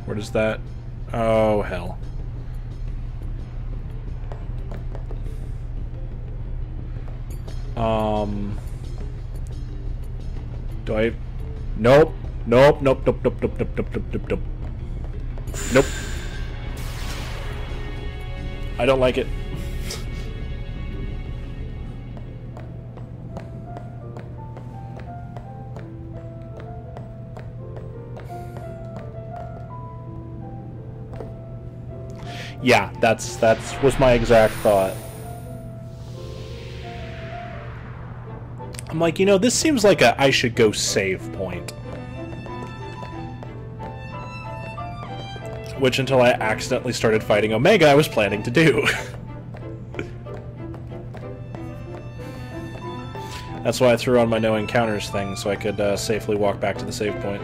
Where does that... Oh, hell. Do I... Nope. Nope, nope, nope, nope, nope, nope, nope, nope, nope, nope. Nope. I don't like it. Yeah, that was my exact thought. I'm like, you know, this seems like a I should go save point. Which, until I accidentally started fighting Omega, I was planning to do. That's why I threw on my no encounters thing, so I could safely walk back to the save point.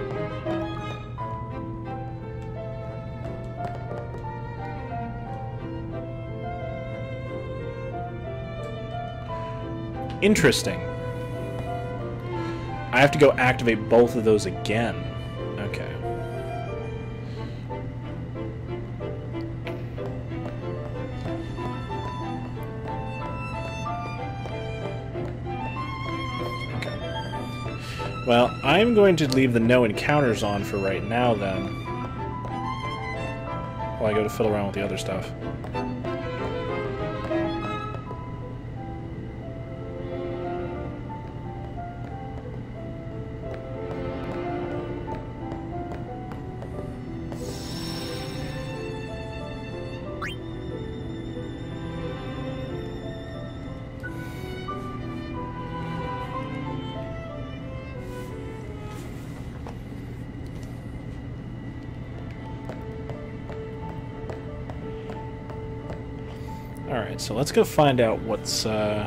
Interesting. I have to go activate both of those again. Okay. Well, I'm going to leave the no encounters on for right now, then. While I go to fiddle around with the other stuff. Alright, so let's go find out what's, Let's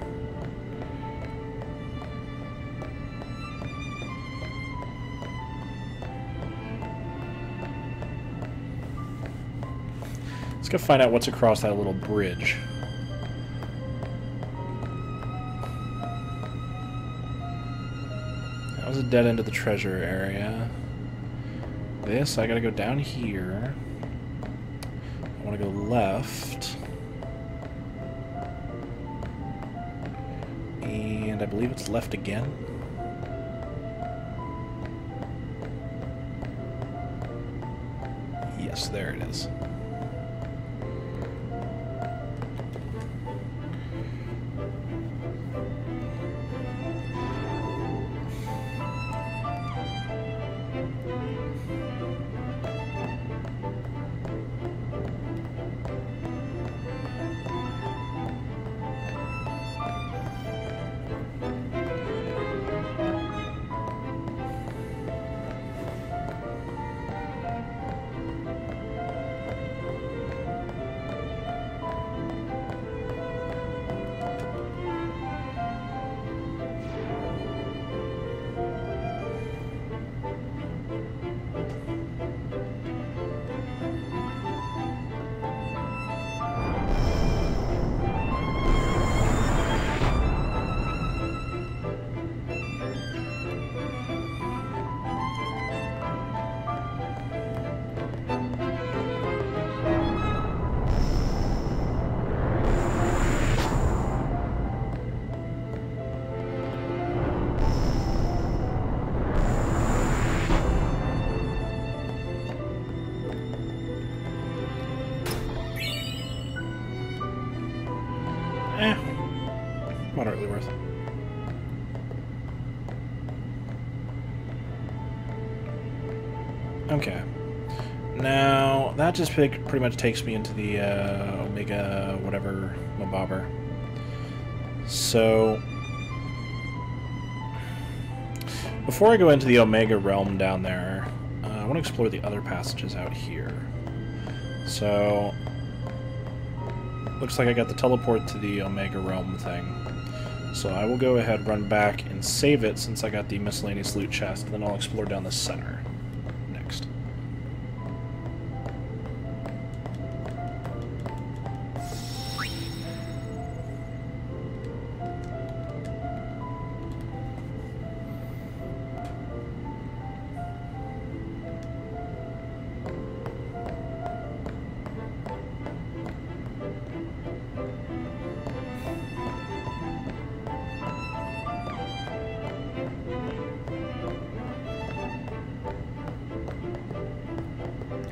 go find out what's across that little bridge. That was a dead end of the treasure area. This, I gotta go down here. I wanna go left. And I believe it's left again. Yes, there it is. Moderately worth. Okay. Now, that just pretty much takes me into the Omega whatever Mabobber. So, before I go into the Omega realm down there, I want to explore the other passages out here. So, looks like I got the teleport to the Omega realm thing. So I will go ahead, run back, and save it since I got the miscellaneous loot chest, and then I'll explore down the center next.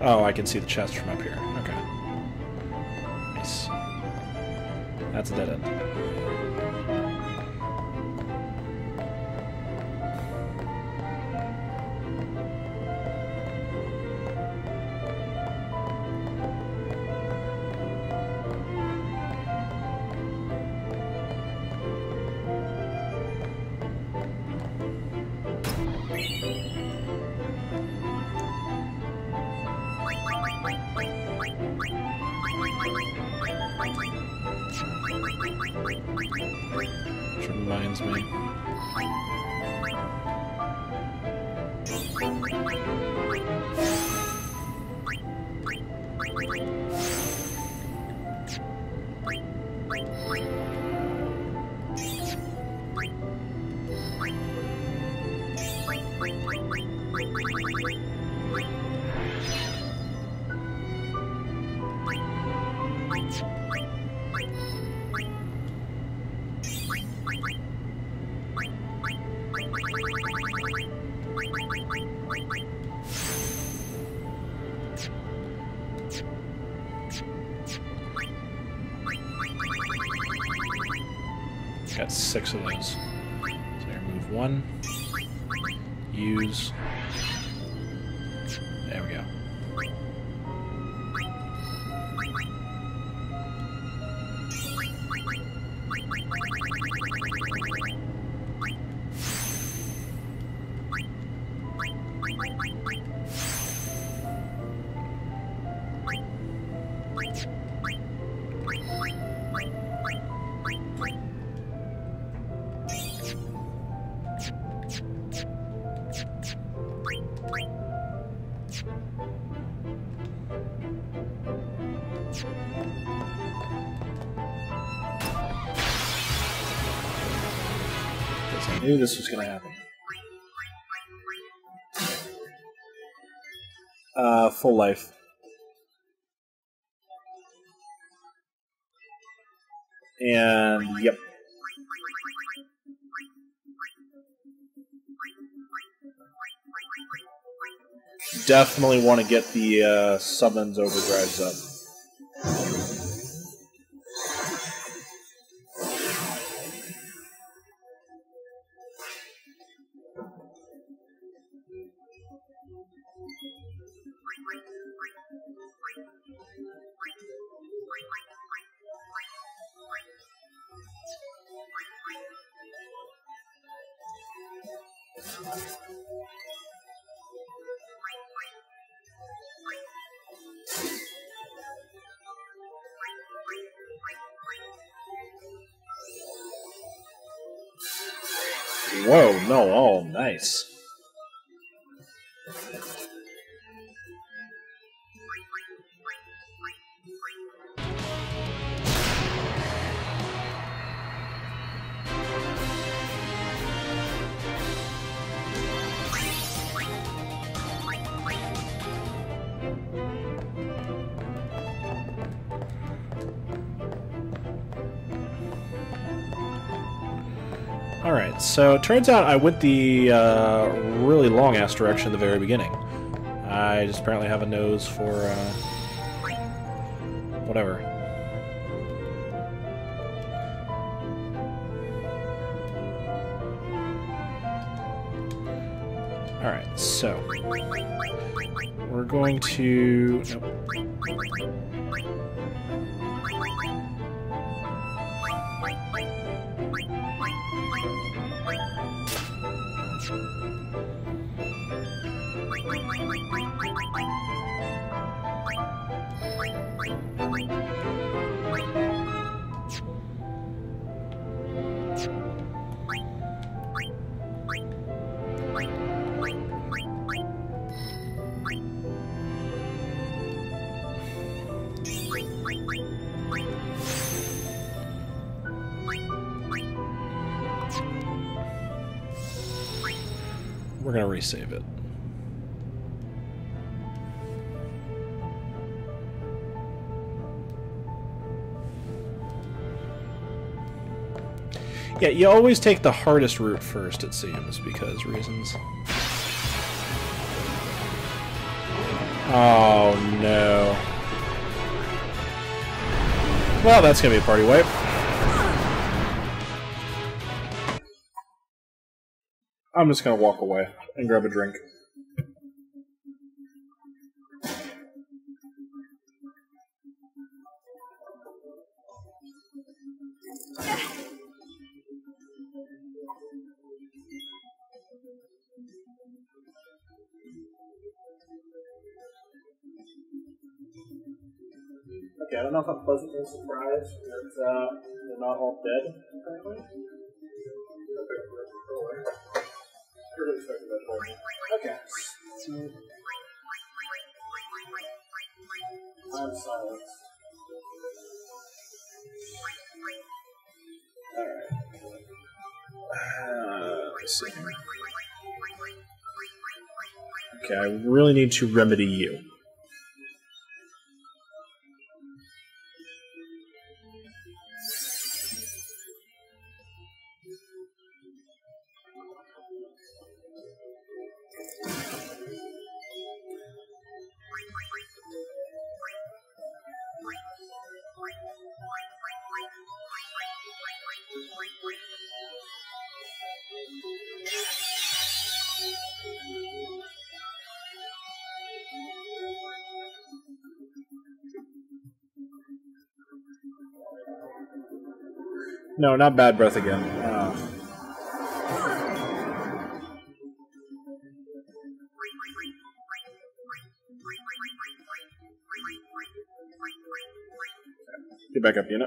Oh, I can see the chest from up here. Okay. Nice. That's a dead end. Which reminds me. Got 6 of those. So I remove 1. Use. There we go. I knew this was going to happen. Full life. And, yep. Definitely want to get the summons overdrives up. Whoa, no, oh, nice. Alright, so it turns out I went the really long-ass direction at the very beginning. I just apparently have a nose for, whatever. Alright, so we're going to... Nope. We're going to resave it. Yeah, you always take the hardest route first, it seems, because reasons. Oh no. Well, that's gonna be a party wipe. I'm just gonna walk away and grab a drink. Okay, I don't know if I'm pleasantly surprised that they're not all dead, apparently. Really expected that for me. Okay. I'm silenced. Alright. Let's see. Okay, I really need to remedy you. No, not bad breath again. Get back up, unit.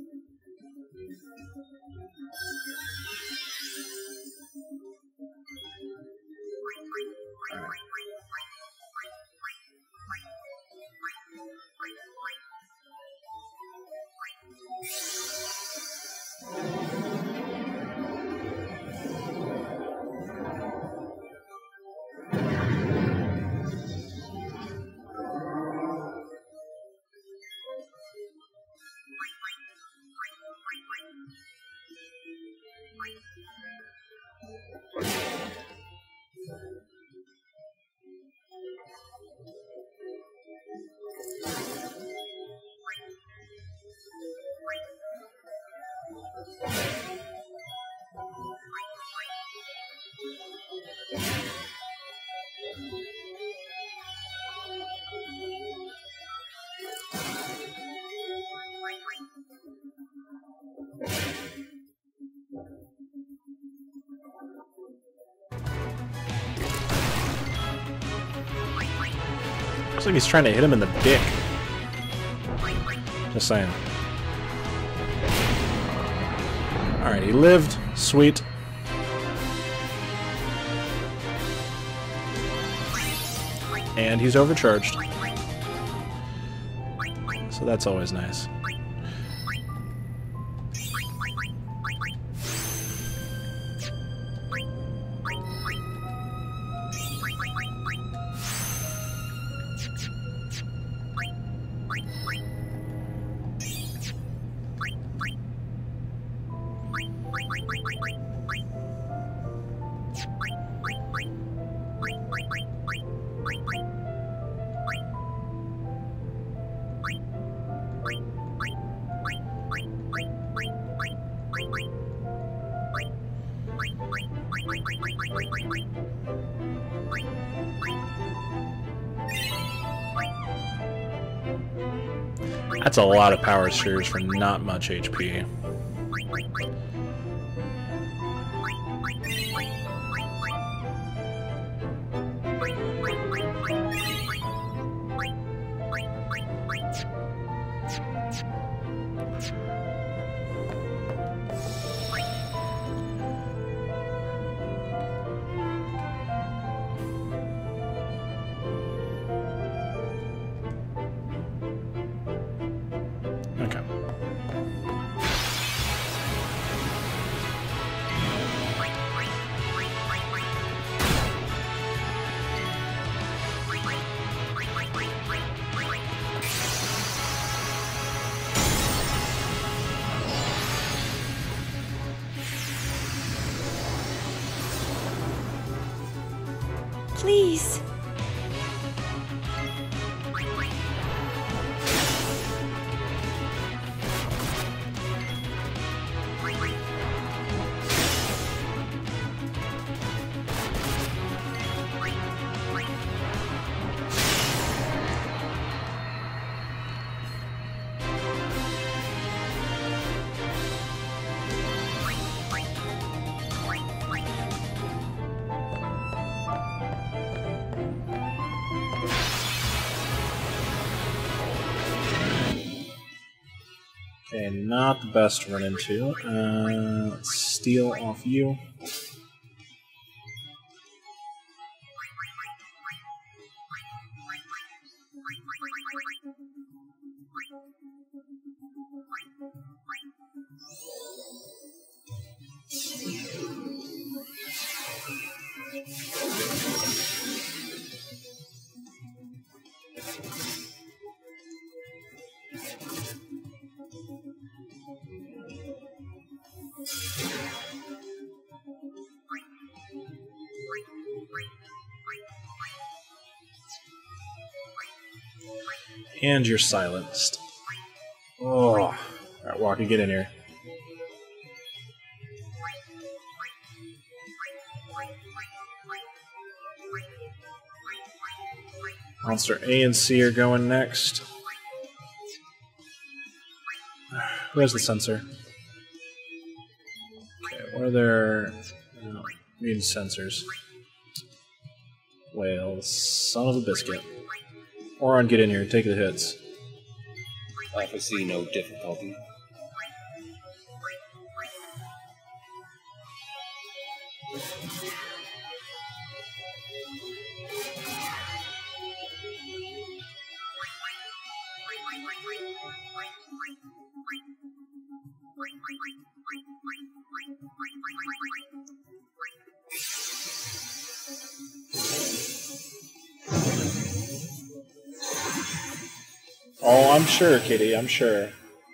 Looks like he's trying to hit him in the dick. Just saying. Alright, he lived. Sweet. And he's overcharged. So that's always nice. That's a lot of power spheres for not much HP. Okay. Please. Okay, not the best to run into. Let's steal off you. And you're silenced. Oh. Alright, Walker, get in here. Monster A and C are going next. Where's the sensor? Okay, what are their mutant sensors? Well, son of a biscuit. Oron, get in here. Take the hits. I foresee no difficulty. Oh, I'm sure, Kitty. I'm sure.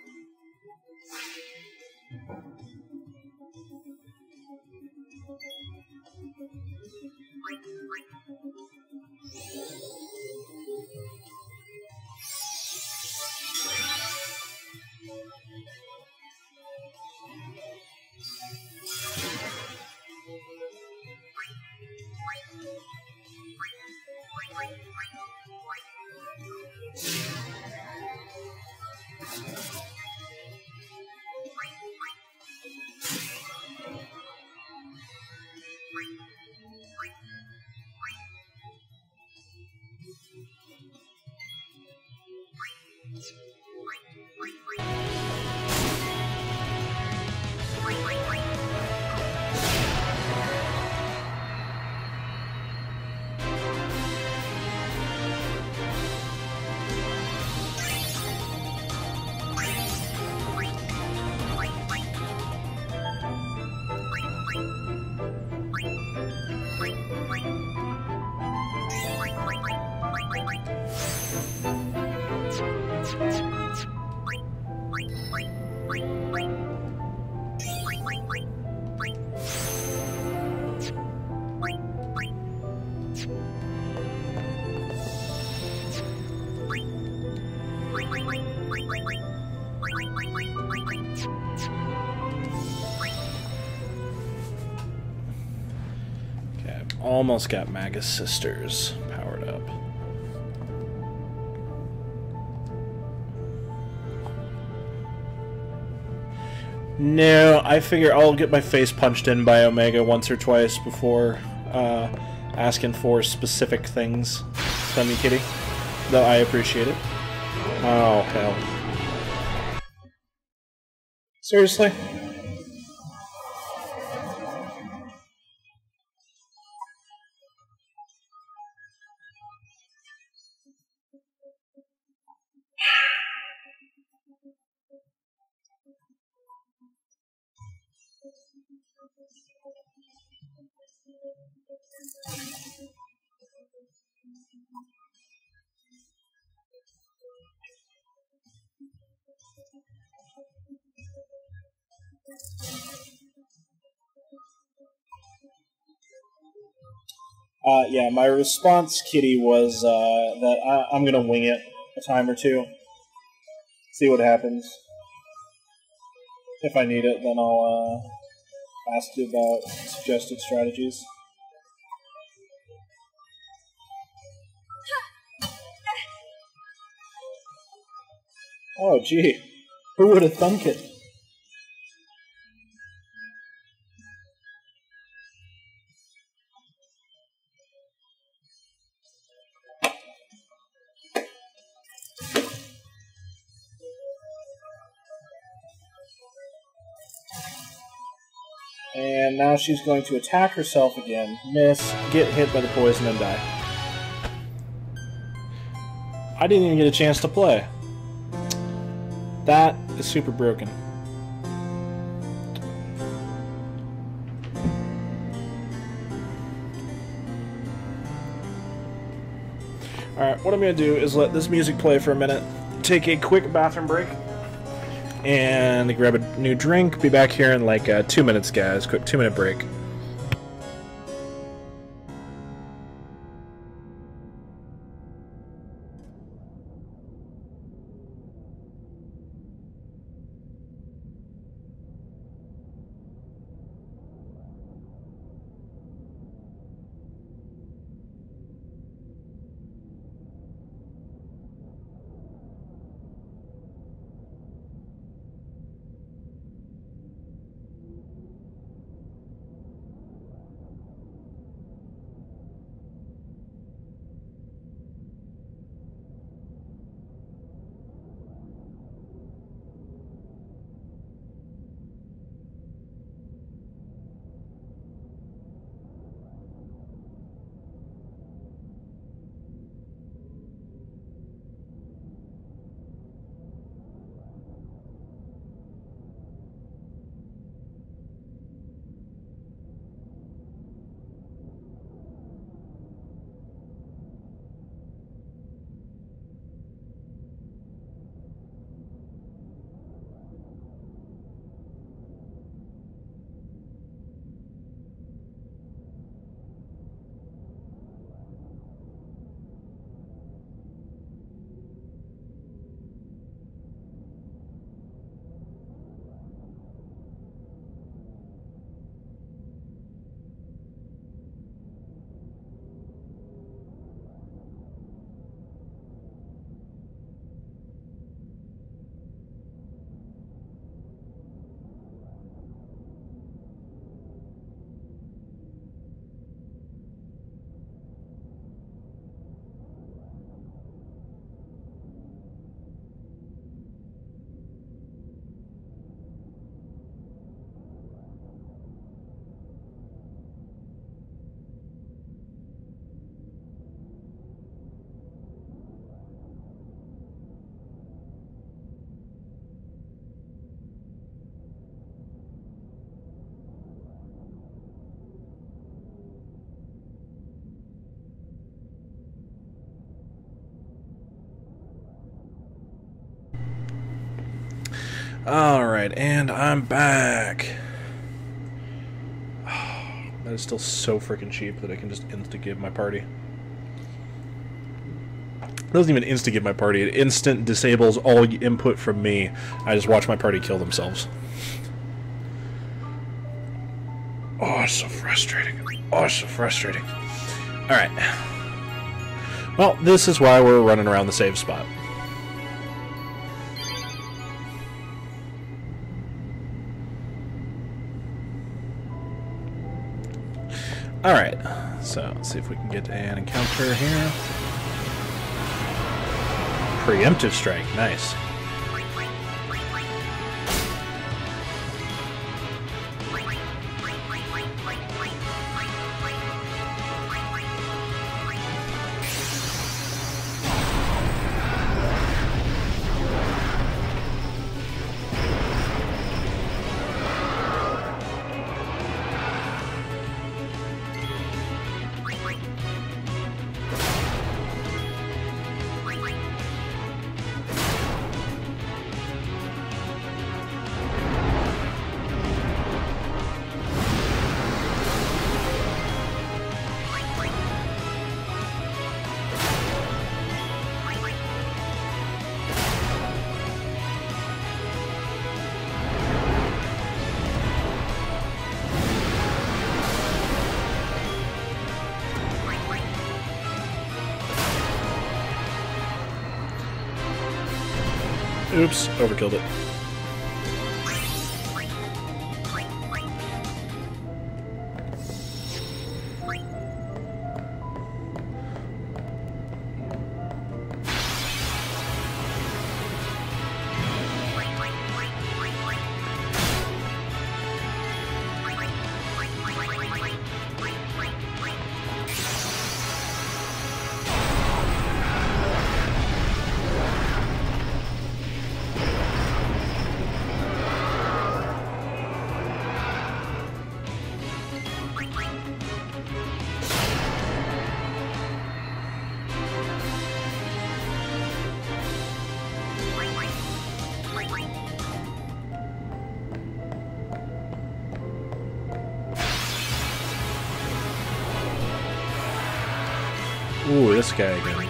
Almost got Magus Sisters powered up. No, I figure I'll get my face punched in by Omega once or twice before asking for specific things from you, Kitty. Though I appreciate it. Oh, hell. Seriously? Yeah, my response, Kitty, was that I'm going to wing it a time or two. See what happens. If I need it, then I'll ask you about suggested strategies. Oh, gee. Who would have thunk it? And now she's going to attack herself again, miss, get hit by the poison, and die. I didn't even get a chance to play. That is super broken. Alright, what I'm going to do is let this music play for a minute, take a quick bathroom break, and grab a new drink. Be back here in like 2 minutes, guys. Quick 2-minute break. Alright, and I'm back. That is still so freaking cheap that I can just insta-give my party. It doesn't even insta-give my party, it instant disables all input from me. I just watch my party kill themselves. Oh, it's so frustrating. Oh, it's so frustrating. Alright. Well, this is why we're running around the save spot. Alright, so let's see if we can get an encounter here. Preemptive strike, nice. Oops, overkilled it. Ooh, this guy again.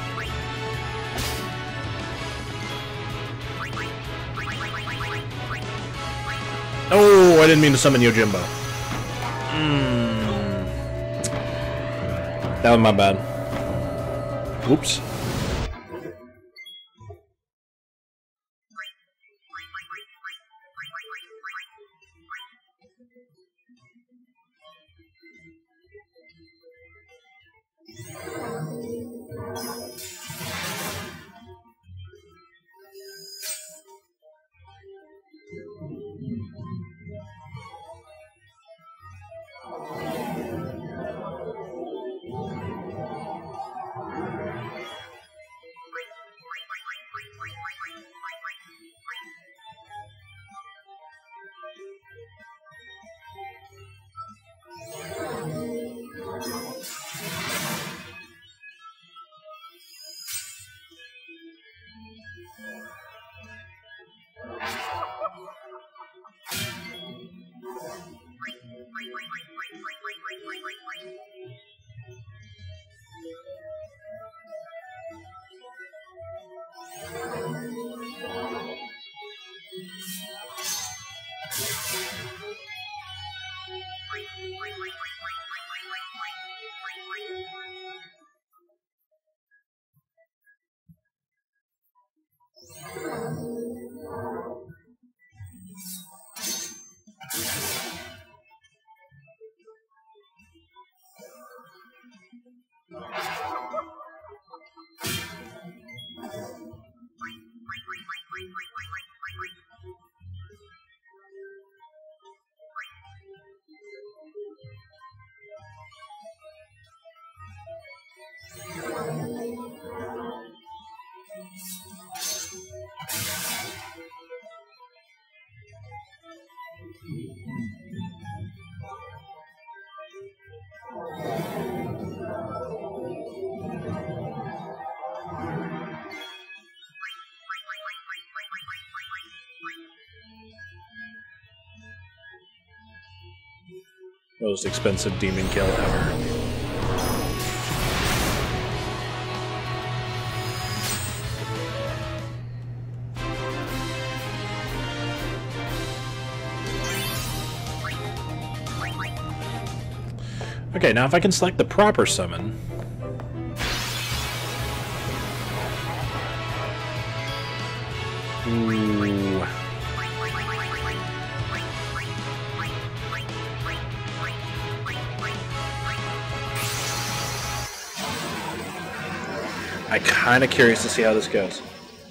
Oh, I didn't mean to summon Yojimbo. That was my bad. Oops. Most expensive demon kill ever. Okay, now if I can select the proper summon. Ooh. I'm kind of curious to see how this goes.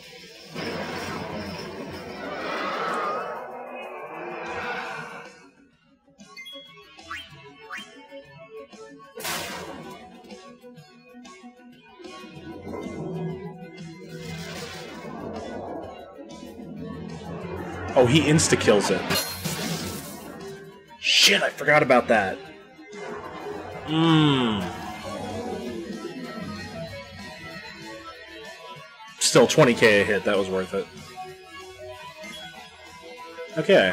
Oh, he insta-kills it. Shit, I forgot about that. Still 20k a hit, that was worth it. Okay.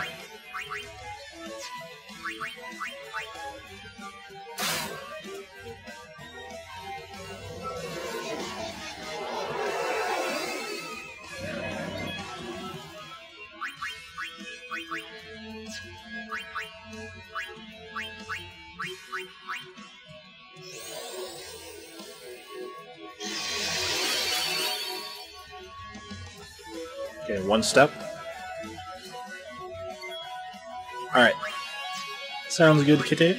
Okay, one step. Alright. Sounds good, Kitty.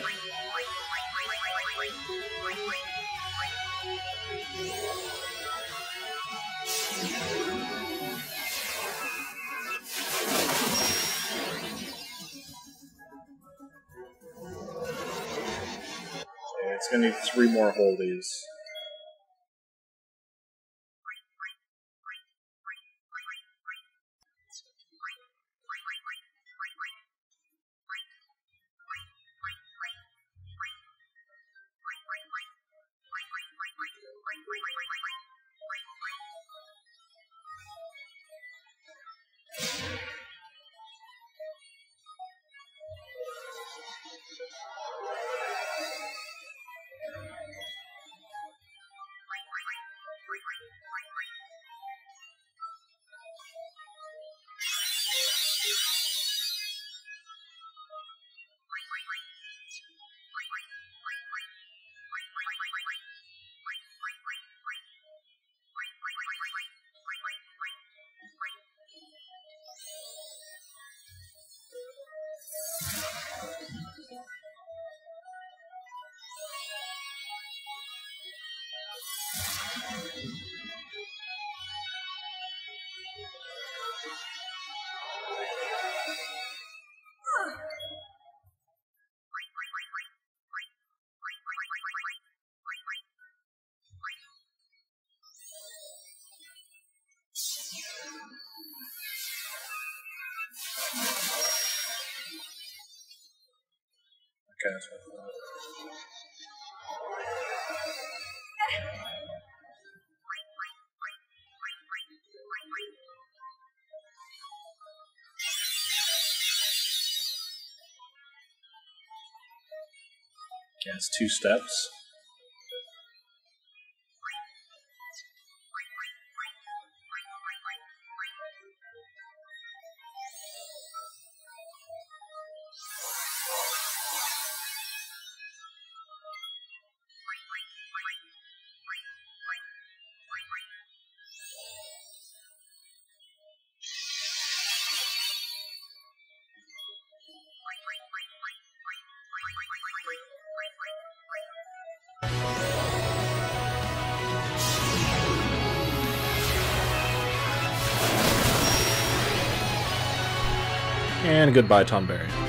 It's gonna need 3 more holies. Okay, that's what I thought. Okay, it's 2 steps. And goodbye, Tonberry.